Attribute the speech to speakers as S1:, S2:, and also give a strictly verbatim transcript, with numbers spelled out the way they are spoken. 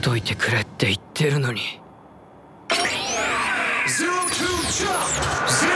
S1: といてくれって言ってるのに。
S2: ゼロツージャンプ